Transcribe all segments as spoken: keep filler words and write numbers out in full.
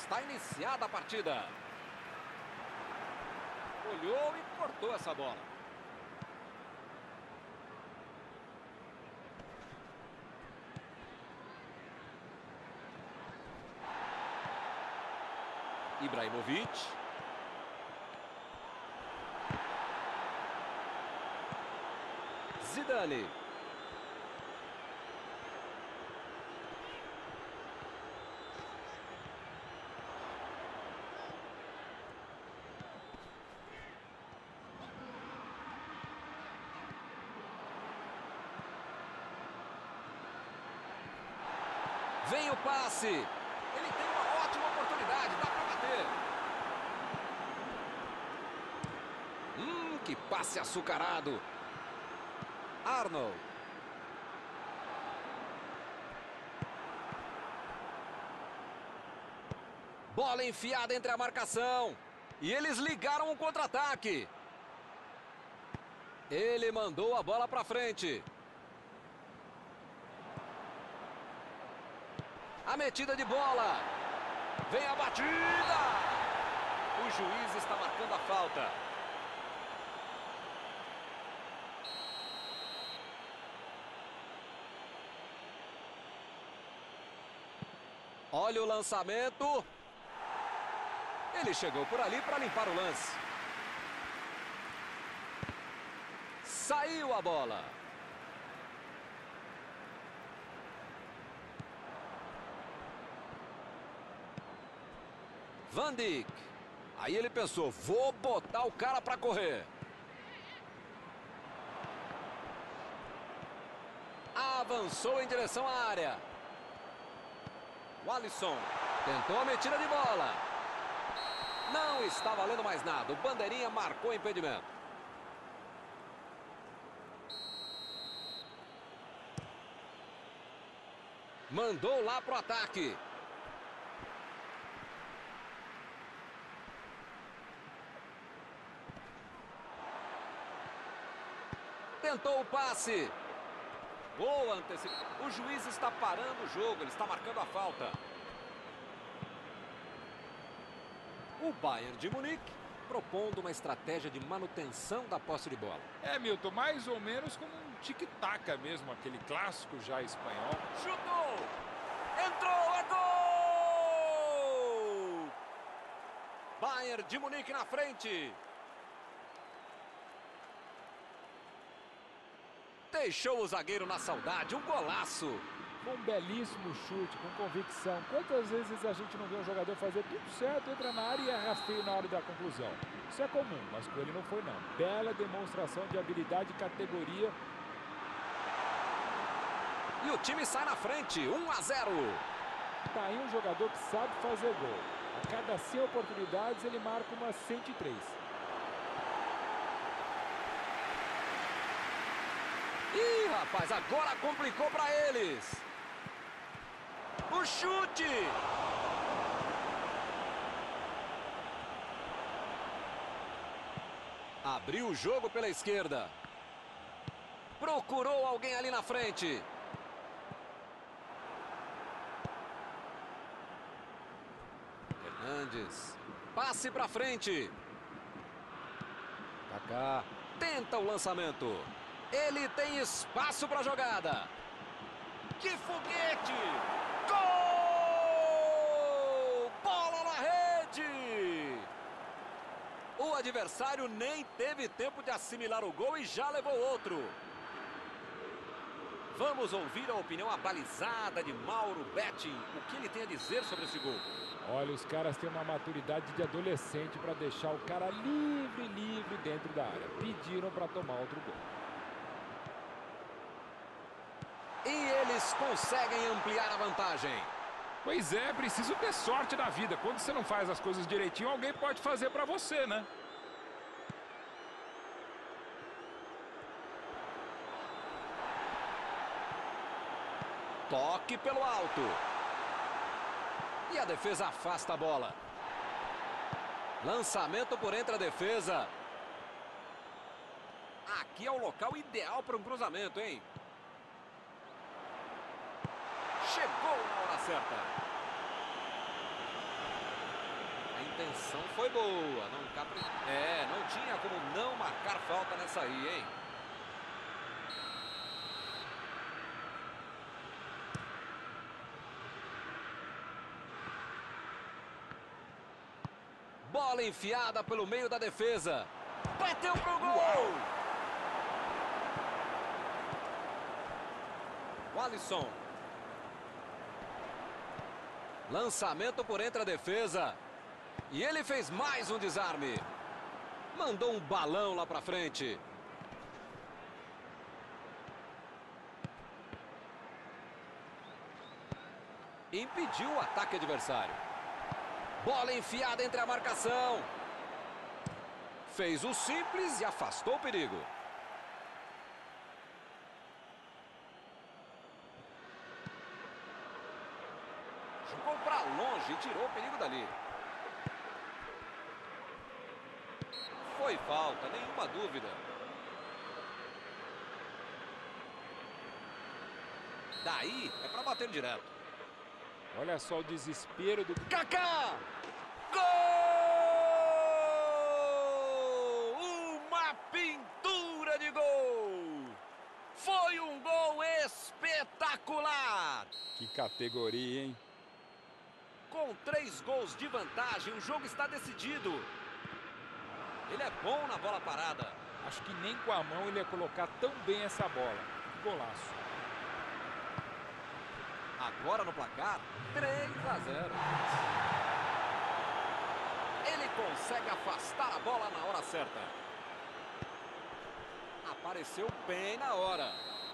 Está iniciada a partida. Olhou e cortou essa bola. Ibrahimovic. Zidane. Vem o passe. Ele tem uma ótima oportunidade, dá para bater. Hum, que passe açucarado. Arnold. Bola enfiada entre a marcação. E eles ligaram o contra-ataque. Ele mandou a bola para frente. A metida de bola. Vem a batida. O juiz está marcando a falta. Olha o lançamento. Ele chegou por ali para limpar o lance. Saiu a bola. Van Dijk. Aí ele pensou, vou botar o cara para correr. Avançou em direção à área. O Alisson tentou a metida de bola. Não está valendo mais nada. O bandeirinha marcou impedimento. Mandou lá pro ataque. Tentou o passe. Boa antecipação. O juiz está parando o jogo. Ele está marcando a falta. O Bayern de Munique propondo uma estratégia de manutenção da posse de bola. É, Milton, mais ou menos como um tic-tac mesmo, aquele clássico já espanhol. Chutou! Entrou! É gol! Bayern de Munique na frente. Deixou o zagueiro na saudade, um golaço. Um belíssimo chute, com convicção. Quantas vezes a gente não vê um jogador fazer tudo certo, entra na área e erra feio na hora da conclusão? Isso é comum, mas com ele não foi não. Bela demonstração de habilidade e categoria. E o time sai na frente, um a zero. Tá aí um jogador que sabe fazer gol. A cada cem oportunidades ele marca umas cento e três. Ih, rapaz, agora complicou para eles. O chute. Abriu o jogo pela esquerda. Procurou alguém ali na frente. Hernandes. Passe para frente. Kaká tenta o lançamento. Ele tem espaço para a jogada. Que foguete! Gol! Bola na rede! O adversário nem teve tempo de assimilar o gol e já levou outro. Vamos ouvir a opinião abalizada de Mauro Betting. O que ele tem a dizer sobre esse gol? Olha, os caras têm uma maturidade de adolescente para deixar o cara livre, livre dentro da área. Pediram para tomar outro gol. E eles conseguem ampliar a vantagem. Pois é, preciso ter sorte na vida. Quando você não faz as coisas direitinho, alguém pode fazer pra você, né? Toque pelo alto. E a defesa afasta a bola. Lançamento por entre a defesa. Aqui é o local ideal para um cruzamento, hein? Chegou na hora certa. A intenção foi boa. Não capri... É, não tinha como não marcar falta nessa aí, hein? Bola enfiada pelo meio da defesa. Bateu pro gol! O Alisson. Lançamento por entre a defesa. E ele fez mais um desarme. Mandou um balão lá pra frente. Impediu o ataque adversário. Bola enfiada entre a marcação. Fez o simples e afastou o perigo. Jogou para longe e tirou o perigo dali. Foi falta, nenhuma dúvida. Daí é para bater direto. Olha só o desespero do... Kaká! Gol! Uma pintura de gol! Foi um gol espetacular! Que categoria, hein? Com três gols de vantagem, o jogo está decidido. Ele é bom na bola parada. Acho que nem com a mão ele ia colocar tão bem essa bola. Que golaço. Agora no placar, três a zero. Ele consegue afastar a bola na hora certa. Apareceu bem na hora.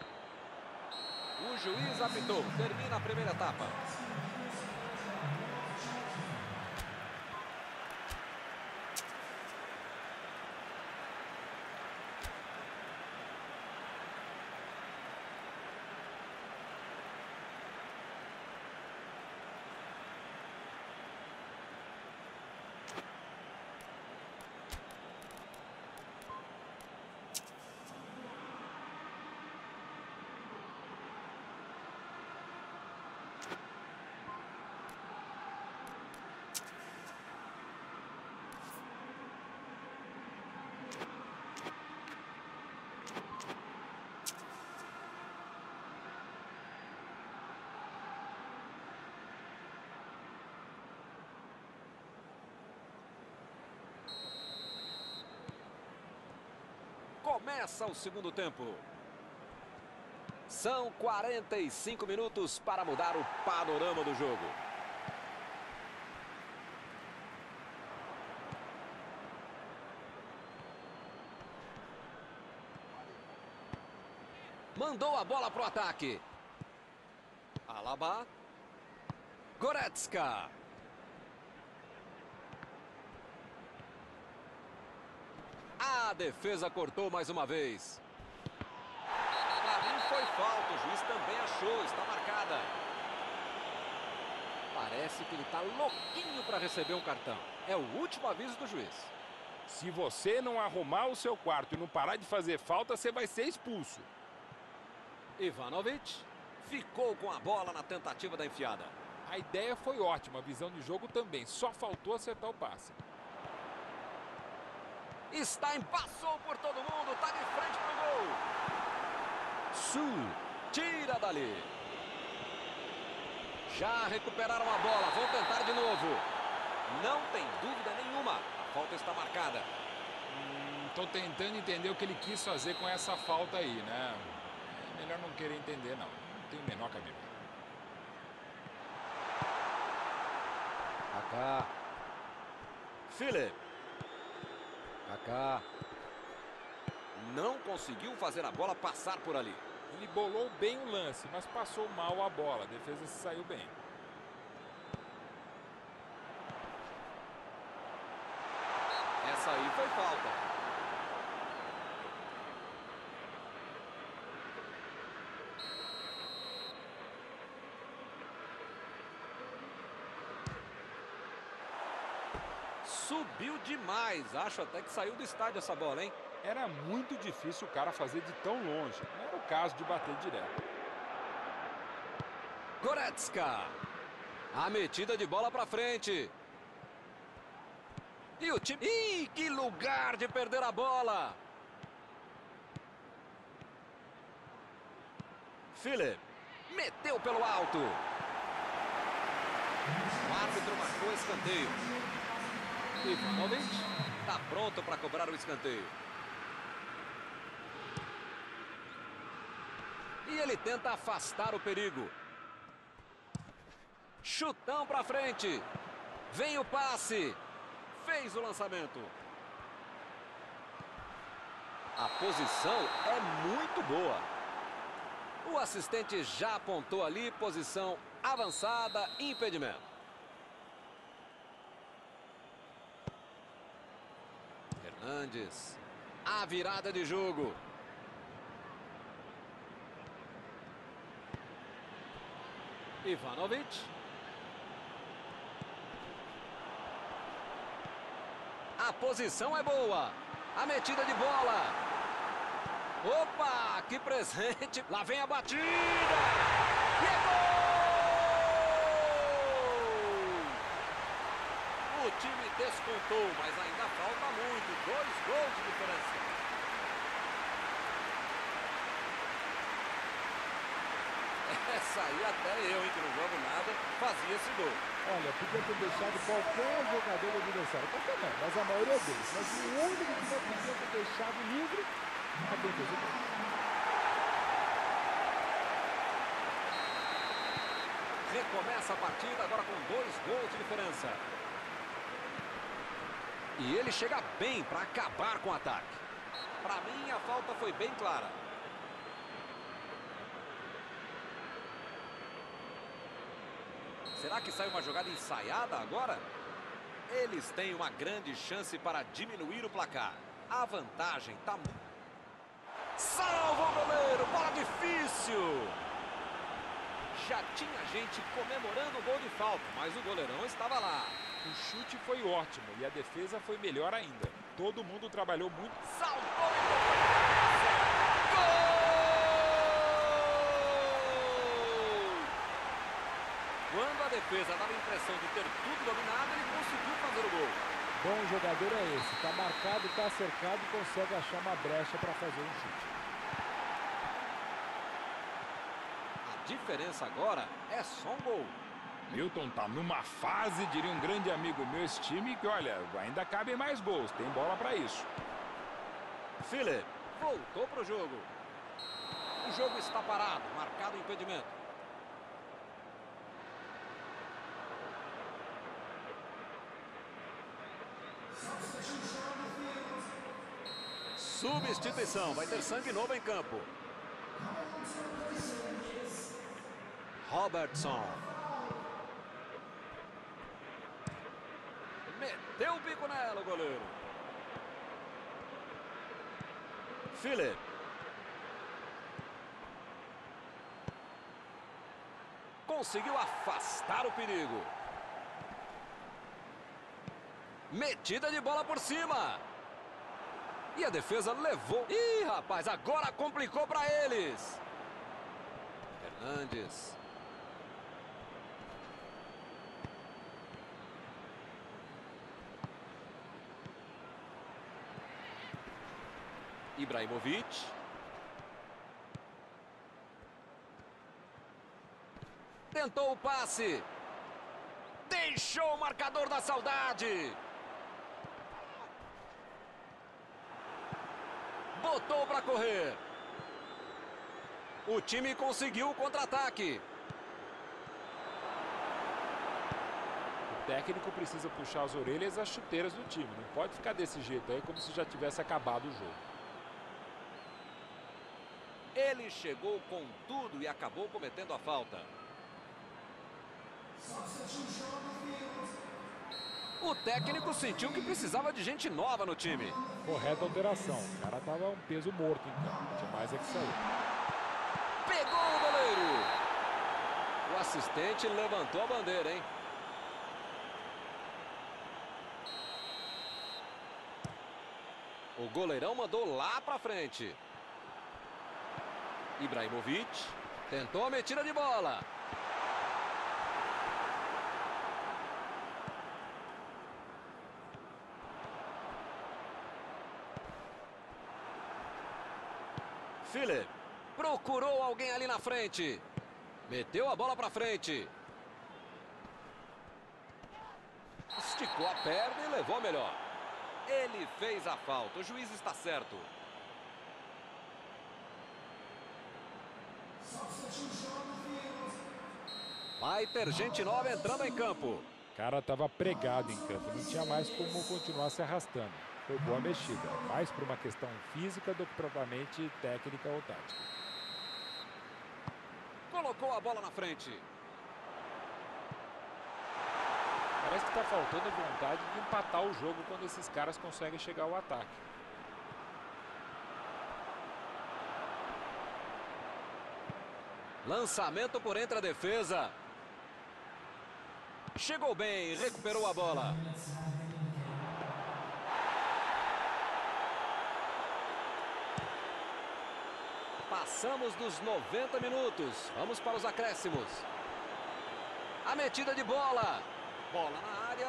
O juiz apitou. Termina a primeira etapa. Começa o segundo tempo. São quarenta e cinco minutos para mudar o panorama do jogo. Mandou a bola para o ataque. Alaba. Goretzka. A defesa cortou mais uma vez. Para mim foi falta, o juiz também achou, está marcada. Parece que ele está louquinho para receber um cartão. É o último aviso do juiz. Se você não arrumar o seu quarto e não parar de fazer falta, você vai ser expulso. Ivanovic ficou com a bola na tentativa da enfiada. A ideia foi ótima, a visão de jogo também. Só faltou acertar o passe. Está em, passou por todo mundo, está de frente para o gol. Sul, tira dali. Já recuperaram a bola, vão tentar de novo. Não tem dúvida nenhuma, a falta está marcada. Estou hum, tentando entender o que ele quis fazer com essa falta aí, né? É melhor não querer entender, não. Não tem o menor cabimento. Kaká. Philip. Kaká. Não conseguiu fazer a bola passar por ali. Ele bolou bem o lance, mas passou mal a bola. A defesa se saiu bem. Essa aí foi falta. Subiu demais. Acho até que saiu do estádio essa bola, hein? Era muito difícil o cara fazer de tão longe. Não era o caso de bater direto. Goretzka. A metida de bola para frente. E o time... Ih, que lugar de perder a bola! Philip meteu pelo alto. O árbitro marcou escanteio. Ivanovic Está pronto para cobrar o escanteio. E ele tenta afastar o perigo. Chutão para frente. Vem o passe. Fez o lançamento. A posição é muito boa. O assistente já apontou ali, posição avançada, impedimento. Hernandes. A virada de jogo. Ivanovic. A posição é boa. A metida de bola. Opa, que presente. Lá vem a batida. E é gol! O time descontou, mas ainda falta muito. Dois gols de diferença. Essa aí até eu, hein, que não jogo nada, fazia esse gol. Olha, podia ter deixado qualquer jogador do adversário. Qualquer não, mas a maioria deles. Mas o único que não podia ter deixado livre é quem fez o gol. Recomeça a partida agora com dois gols de diferença. E ele chega bem para acabar com o ataque. Para mim, a falta foi bem clara. Será que sai uma jogada ensaiada agora? Eles têm uma grande chance para diminuir o placar. A vantagem está... Salva o goleiro! Bola difícil! Já tinha gente comemorando o gol de falta, mas o goleirão estava lá. O chute foi ótimo e a defesa foi melhor ainda. Todo mundo trabalhou muito. Saltou e... Gol! Quando a defesa dava a impressão de ter tudo dominado, ele conseguiu fazer o gol. Bom jogador é esse. Está marcado, está cercado e consegue achar uma brecha para fazer um chute. A diferença agora é só um gol. Milton tá numa fase, diria um grande amigo meu, esse time, que olha, ainda cabem mais gols, tem bola para isso. Philip voltou para o jogo. O jogo está parado, marcado o impedimento. Substituição, vai ter sangue novo em campo. Robertson. Meteu o bico nela, o goleiro. Philip. Conseguiu afastar o perigo. Metida de bola por cima. E a defesa levou. Ih, rapaz, agora complicou para eles. Hernandes. Ibrahimovic. Tentou o passe. Deixou o marcador da saudade. Botou para correr. O time conseguiu o contra-ataque. O técnico precisa puxar as orelhas e as chuteiras do time. Não pode ficar desse jeito aí como se já tivesse acabado o jogo. Ele chegou com tudo e acabou cometendo a falta. O técnico sentiu que precisava de gente nova no time. Correta alteração. O cara tava um peso morto em campo. Tinha mais é que sair. Pegou o goleiro. O assistente levantou a bandeira, hein? O goleirão mandou lá pra frente. Ibrahimovic tentou a metida de bola. Philip procurou alguém ali na frente. Meteu a bola para frente. Esticou a perna e levou a melhor. Ele fez a falta. O juiz está certo. Viper Gente Nova entrando em campo. O cara estava pregado em campo, não tinha mais como continuar se arrastando. Foi boa mexida, mais por uma questão física do que propriamente técnica ou tática. Colocou a bola na frente. Parece que está faltando vontade de empatar o jogo quando esses caras conseguem chegar ao ataque. Lançamento por entre a defesa. Chegou bem, recuperou a bola. Passamos dos noventa minutos. Vamos para os acréscimos. A metida de bola. Bola na área.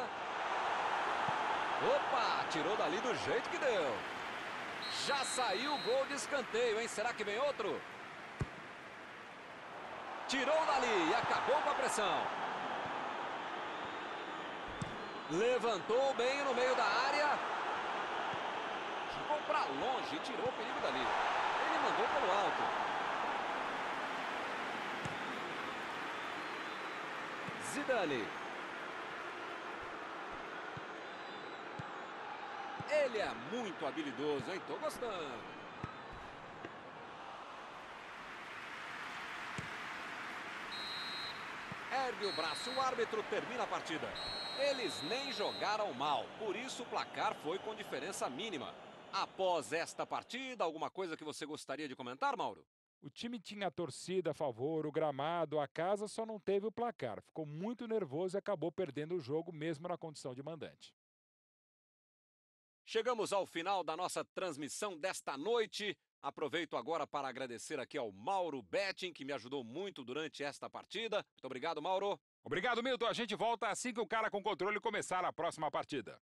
Opa, tirou dali do jeito que deu. Já saiu o gol de escanteio, hein? Será que vem outro? Tirou dali e acabou com a pressão. Levantou bem no meio da área. Jogou para longe e tirou o perigo dali. Ele mandou pelo alto. Zidane. Ele é muito habilidoso, hein? Tô gostando. Ergue o braço, o árbitro termina a partida. Eles nem jogaram mal, por isso o placar foi com diferença mínima. Após esta partida, alguma coisa que você gostaria de comentar, Mauro? O time tinha a torcida a favor, o gramado, a casa, só não teve o placar. Ficou muito nervoso e acabou perdendo o jogo mesmo na condição de mandante. Chegamos ao final da nossa transmissão desta noite. Aproveito agora para agradecer aqui ao Mauro Betting, que me ajudou muito durante esta partida. Muito obrigado, Mauro. Obrigado, Milton. A gente volta assim que o cara com controle começar a próxima partida.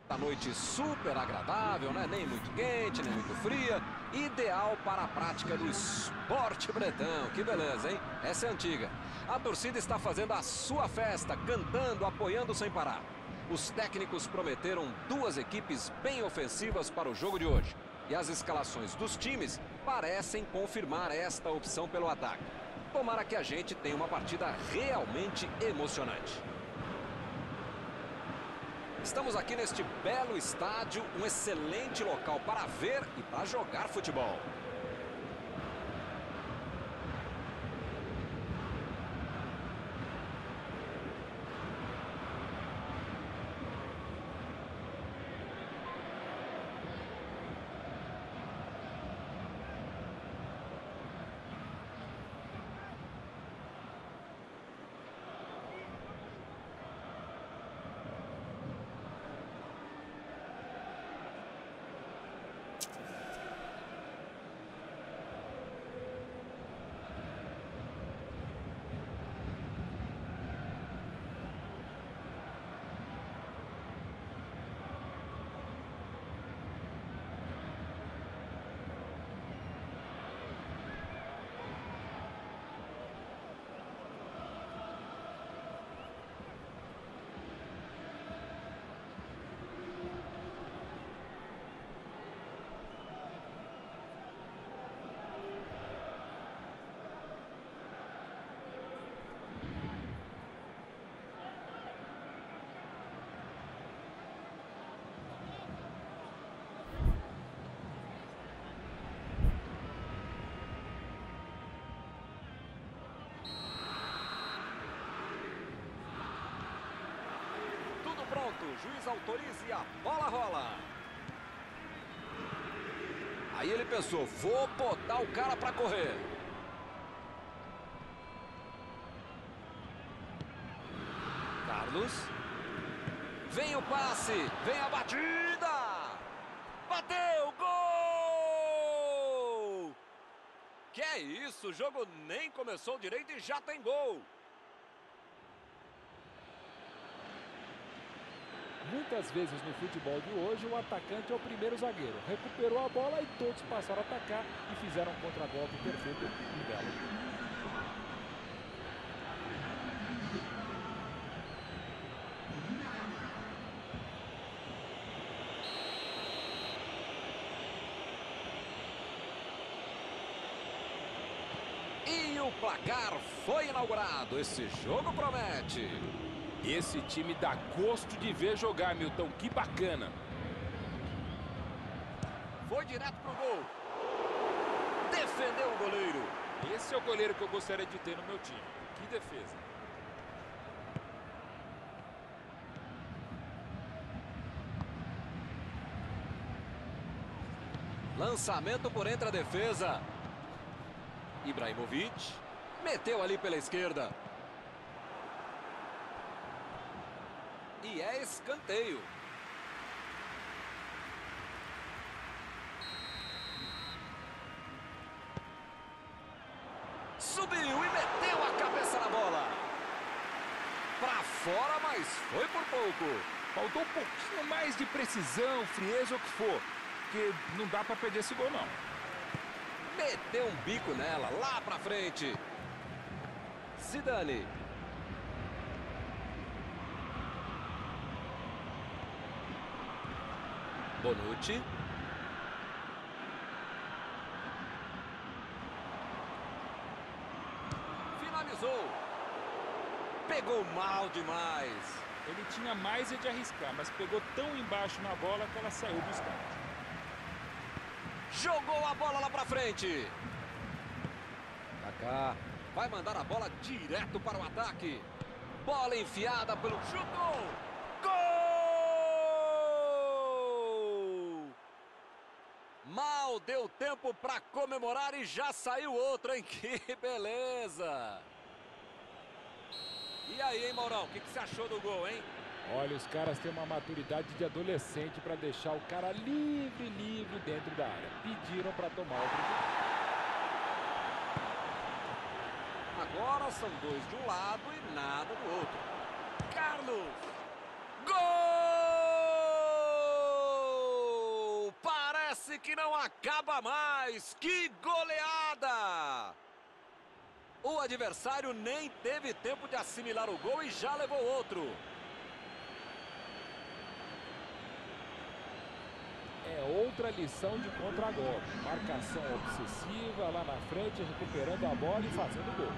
A noite super agradável, né? Nem muito quente, nem muito fria. Ideal para a prática do esporte bretão. Que beleza, hein? Essa é antiga. A torcida está fazendo a sua festa, cantando, apoiando sem parar. Os técnicos prometeram duas equipes bem ofensivas para o jogo de hoje. E as escalações dos times parecem confirmar esta opção pelo ataque. Tomara que a gente tenha uma partida realmente emocionante. Estamos aqui neste belo estádio, um excelente local para ver e para jogar futebol. Pronto, o juiz autoriza e a bola rola. Aí ele pensou, vou botar o cara para correr. Carlos. Vem o passe, vem a batida. Bateu, gol! Que é isso, o jogo nem começou direito e já tem gol. Muitas vezes no futebol de hoje, o atacante é o primeiro zagueiro. Recuperou a bola e todos passaram a atacar e fizeram um contragolpe perfeito e belo. E o placar foi inaugurado. Esse jogo promete. Esse time dá gosto de ver jogar, Milton. Que bacana. Foi direto pro gol. Defendeu o goleiro. Esse é o goleiro que eu gostaria de ter no meu time. Que defesa. Lançamento por entre a defesa. Ibrahimovic. Meteu ali pela esquerda. E é escanteio. Subiu e meteu a cabeça na bola. Pra fora, mas foi por pouco. Faltou um pouquinho mais de precisão, frieza ou o que for. Porque não dá pra perder esse gol, não. Meteu um bico nela, lá pra frente. Zidane. Bonucci. Finalizou. Pegou mal demais. Ele tinha mais é de arriscar, mas pegou tão embaixo na bola que ela saiu do escanteio. Jogou a bola lá pra frente. Kaká vai mandar a bola direto para o ataque. Bola enfiada pelo chutou. Gol! Mal deu tempo para comemorar e já saiu outro, hein? Que beleza! E aí, hein, Maurão? O que, que você achou do gol, hein? Olha, os caras têm uma maturidade de adolescente para deixar o cara livre, livre dentro da área. Pediram para tomar o primeiro. Agora são dois de um lado e nada do outro. Carlos! Gol! Quase que não acaba mais. Que goleada! O adversário nem teve tempo de assimilar o gol e já levou outro. É outra lição de contra-golpe. Marcação obsessiva lá na frente, recuperando a bola e fazendo gol.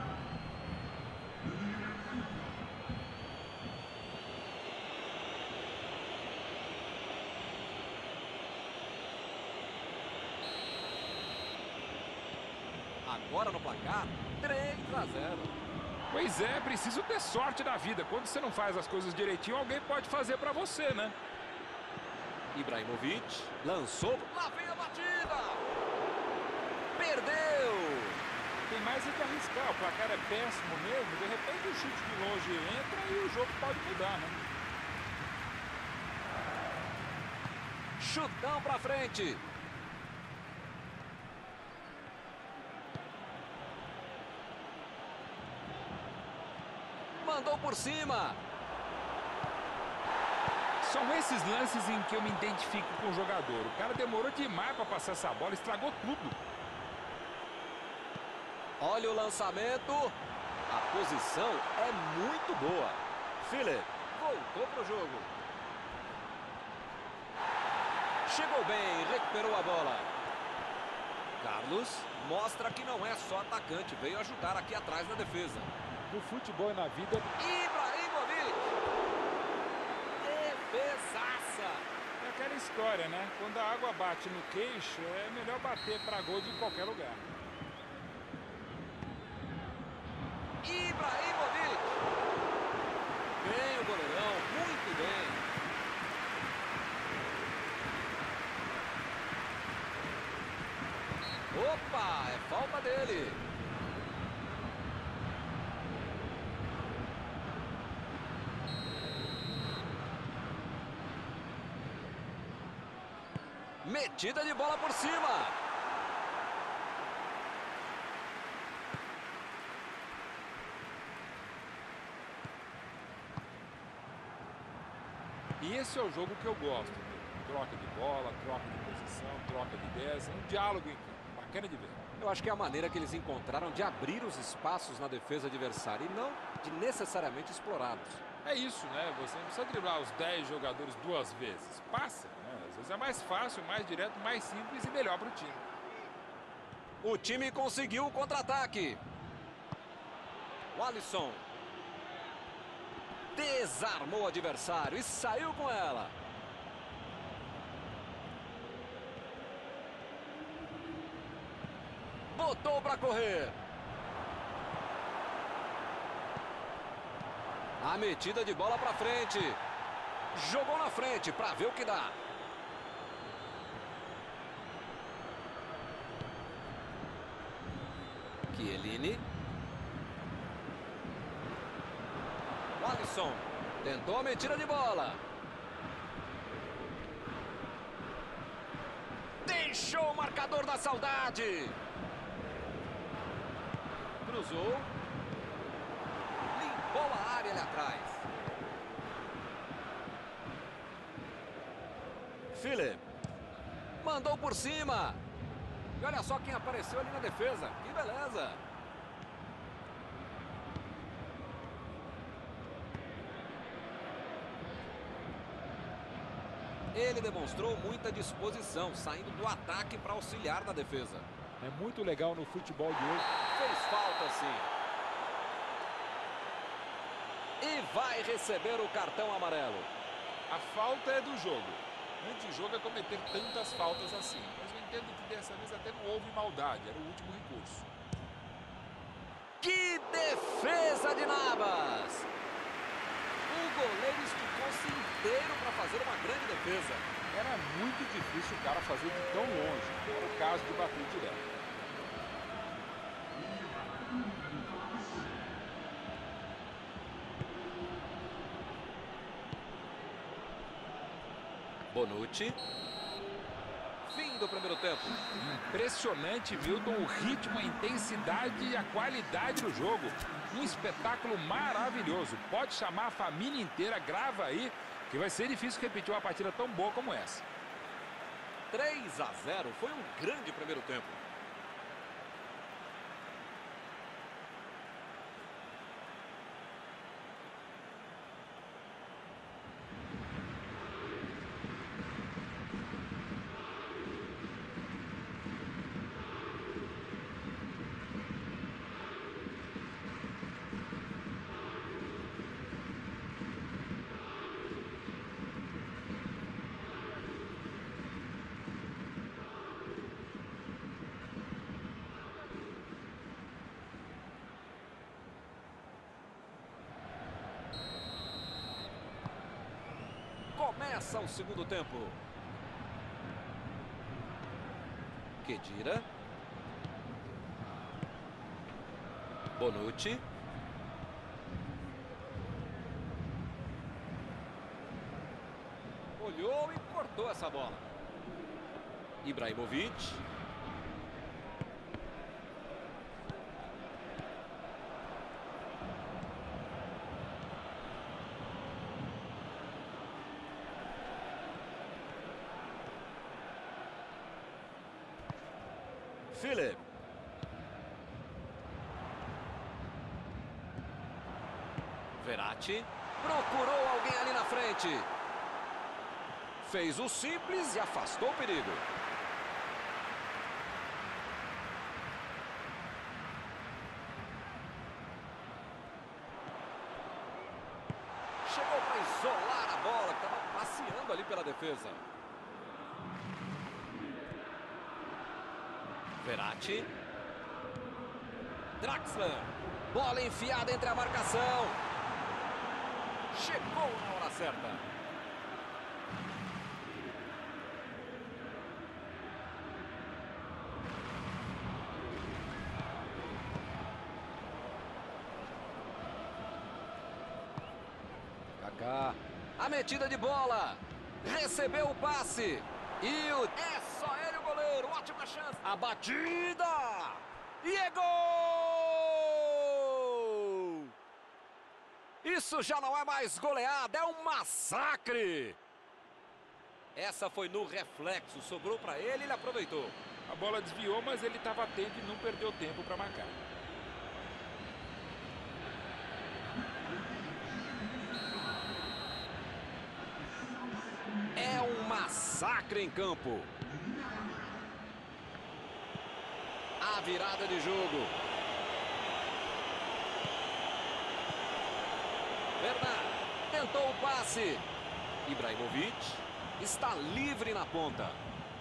Agora no placar, três a zero. Pois é, preciso ter sorte da vida. Quando você não faz as coisas direitinho, alguém pode fazer pra você, né? Ibrahimovic lançou, lá vem a batida! Perdeu! Tem mais é que arriscar, o placar é péssimo mesmo. De repente o chute de longe entra e o jogo pode mudar, né? Chutão pra frente! Mandou por cima! São esses lances em que eu me identifico com o jogador. O cara demorou demais para passar essa bola, estragou tudo. Olha o lançamento. A posição é muito boa. Philip voltou pro jogo. Chegou bem, recuperou a bola. Carlos mostra que não é só atacante, veio ajudar aqui atrás na defesa. No futebol e na vida... Ibrahimovic! Defesaça! É aquela história, né? Quando a água bate no queixo, é melhor bater para gol de qualquer lugar. Ibrahimovic! Bem o goleirão, muito bem. Opa, é falta dele. Metida de bola por cima. E esse é o jogo que eu gosto. Troca de bola, troca de posição, troca de ideias, um diálogo em campo. Bacana de ver. Eu acho que é a maneira que eles encontraram de abrir os espaços na defesa adversária e não de necessariamente explorá-los. É isso, né? Você não precisa driblar os dez jogadores duas vezes. Passa, né? Às vezes é mais fácil, mais direto, mais simples e melhor para o time. O time conseguiu o contra-ataque. O Alisson desarmou o adversário e saiu com ela. Botou para correr. A metida de bola para frente. Jogou na frente para ver o que dá. Chiellini. O Alisson tentou a metida de bola. Deixou o marcador da saudade. Cruzou. Limpou a área ali atrás. Philip. Mandou por cima. E olha só quem apareceu ali na defesa. Que beleza. Ele demonstrou muita disposição, saindo do ataque para auxiliar na defesa. É muito legal no futebol de hoje. Fez falta, sim. E vai receber o cartão amarelo. A falta é do jogo. Antijogo é cometer tantas faltas assim. Mas eu entendo que dessa vez até não houve maldade. Era o último recurso. Que defesa de Navas! O goleiro esticou-se inteiro para fazer uma grande defesa. Era muito difícil o cara fazer de tão longe. Era o caso de bater direto. Bonucci. Fim do primeiro tempo. Impressionante, Milton, o ritmo, a intensidade e a qualidade do jogo. Um espetáculo maravilhoso. Pode chamar a família inteira, grava aí, que vai ser difícil repetir uma partida tão boa como essa. três a zero. Foi um grande primeiro tempo. Começa o segundo tempo. Khedira. Bonucci. Olhou e cortou essa bola. Ibrahimovic. Philip. Verratti. Procurou alguém ali na frente. Fez o simples e afastou o perigo. Chegou para isolar a bola, que estava passeando ali pela defesa. Verratti. Draxler. Bola enfiada entre a marcação. Chegou na hora certa. Kaká. A metida de bola. Recebeu o passe. E o... É só ele o goleiro. Ótima chance. A batida. E é gol! Isso já não é mais goleada. É um massacre. Essa foi no reflexo. Sobrou para ele e ele aproveitou. A bola desviou, mas ele estava atento e não perdeu tempo para marcar. É um massacre em campo. A virada de jogo. Bernard tentou o passe. Ibrahimovic está livre na ponta.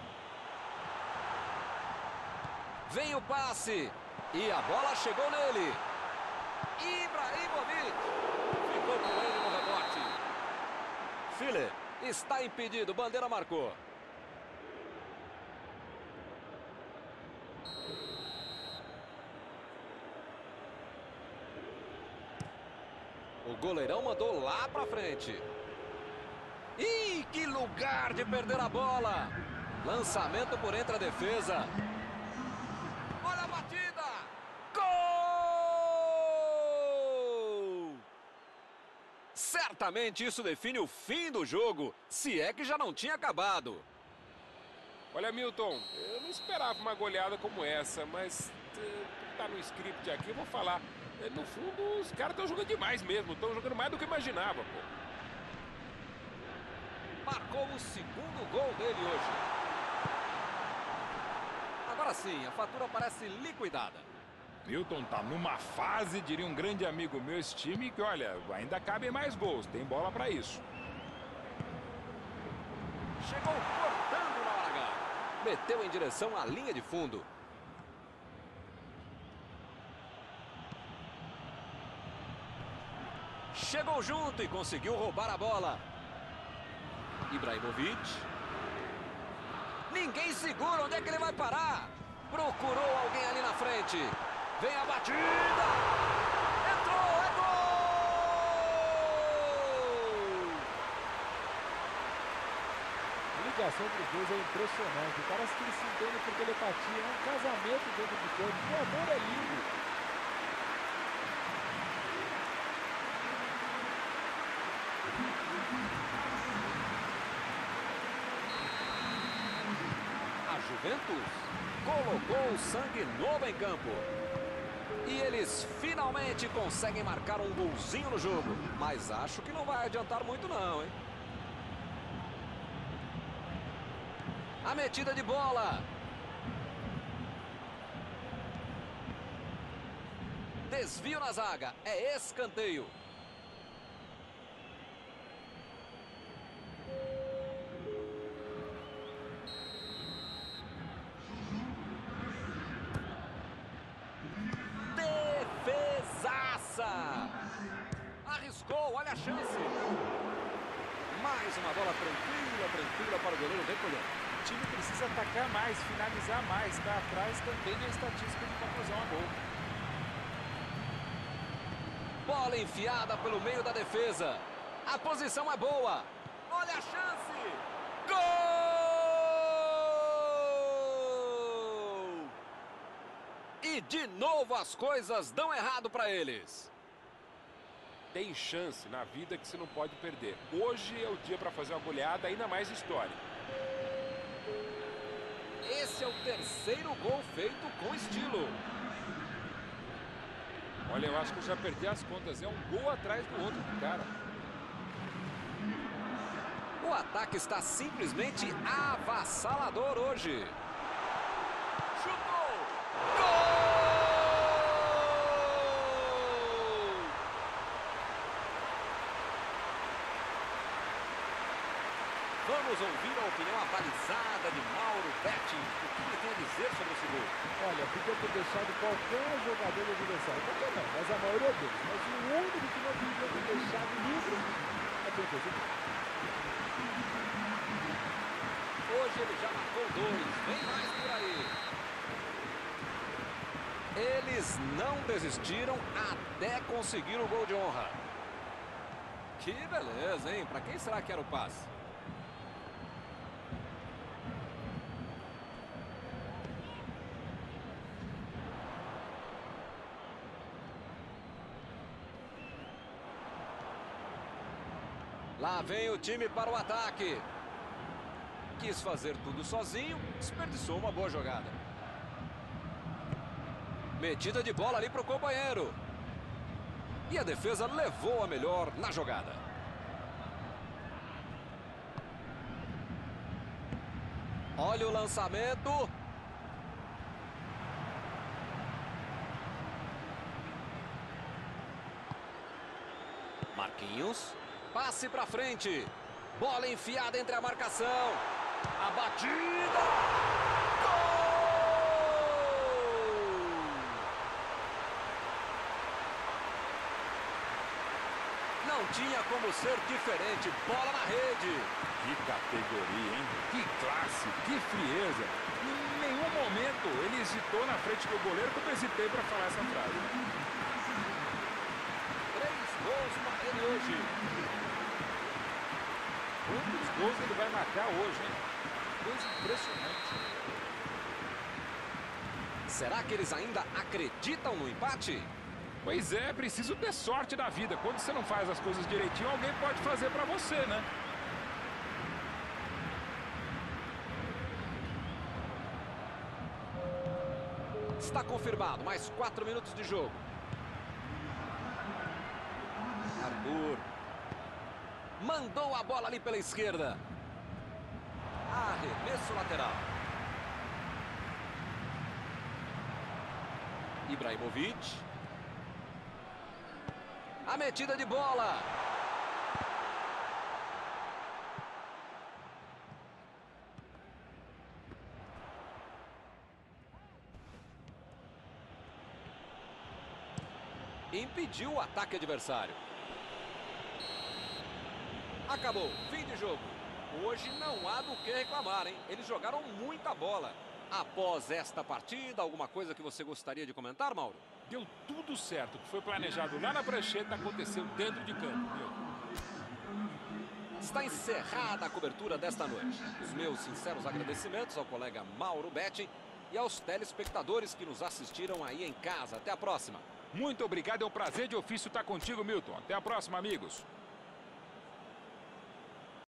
Vem o passe. E a bola chegou nele. Ibrahimovic ficou com ele no rebote. Philip está impedido. Bandeira marcou. O goleirão mandou lá pra frente. Ih, que lugar de perder a bola. Lançamento por entre a defesa. Olha a batida. Gol! Certamente isso define o fim do jogo, se é que já não tinha acabado. Olha, Milton, eu não esperava uma goleada como essa, mas tá no script aqui, eu vou falar. No fundo, os caras estão jogando demais mesmo. Estão jogando mais do que eu imaginava, pô. Marcou o segundo gol dele hoje. Agora sim, a fatura parece liquidada. Milton tá numa fase, diria um grande amigo meu, esse time, que, olha, ainda cabem mais gols. Tem bola pra isso. Chegou cortando na hora H. Meteu em direção à linha de fundo. Chegou junto e conseguiu roubar a bola. Ibrahimovic. Ninguém segura. Onde é que ele vai parar? Procurou alguém ali na frente. Vem a batida. Entrou, é gol! A ligação entre os dois é impressionante. Parece que eles se entendem por telepatia. É um casamento dentro do campo. O amor é lindo. Juventus colocou sangue novo em campo. E eles finalmente conseguem marcar um golzinho no jogo. Mas acho que não vai adiantar muito não, hein? A metida de bola. Desvio na zaga. É escanteio. Defesaça. Arriscou, olha a chance. Mais uma bola tranquila, tranquila para o goleiro recolher. O time precisa atacar mais, finalizar mais, está atrás também na estatística de conclusão a gol. Bola enfiada pelo meio da defesa. A posição é boa. Olha a chance. Gol! E de novo as coisas dão errado para eles. Tem chance na vida que você não pode perder. Hoje é o dia para fazer uma goleada ainda mais histórica. Esse é o terceiro gol feito com estilo. Olha, eu acho que eu já perdi as contas. É um gol atrás do outro do cara. O ataque está simplesmente avassalador hoje. Chutou! Gol! Vamos ouvir a opinião avalizada de Mauro Betting. O que ele tem a dizer sobre esse gol? Olha, podia ter deixado qualquer jogador do adversário. Qualquer não, mas a maioria deles. Mas o único que não podia ter deixado livre é quem fez o gol. Hoje ele já marcou dois. Vem mais por aí. Eles não desistiram até conseguir o gol de honra. Que beleza, hein? Para quem será que era o passe? Lá vem o time para o ataque. Quis fazer tudo sozinho, desperdiçou uma boa jogada. Metida de bola ali para o companheiro. E a defesa levou a melhor na jogada. Olha o lançamento. Marquinhos. Passe para frente. Bola enfiada entre a marcação. A batida. Gol! Não tinha como ser diferente. Bola na rede. Que categoria, hein? Que classe, que frieza. Em nenhum momento ele hesitou na frente do goleiro, como eu hesitei para falar essa frase. Três gols para ele hoje. Quantos gols ele vai marcar hoje, hein? Coisa impressionante. Será que eles ainda acreditam no empate? Pois é, preciso ter sorte da vida. Quando você não faz as coisas direitinho, alguém pode fazer pra você, né? Está confirmado, mais quatro minutos de jogo. Arthur. Mandou a bola ali pela esquerda. Arremesso lateral. Ibrahimovic. A metida de bola. Impediu o ataque adversário. Acabou, fim de jogo. Hoje não há do que reclamar, hein? Eles jogaram muita bola. Após esta partida, alguma coisa que você gostaria de comentar, Mauro? Deu tudo certo. O que foi planejado lá na prancheta aconteceu dentro de campo, viu? Está encerrada a cobertura desta noite. Os meus sinceros agradecimentos ao colega Mauro Betting e aos telespectadores que nos assistiram aí em casa. Até a próxima. Muito obrigado, é um prazer de ofício estar contigo, Milton. Até a próxima, amigos.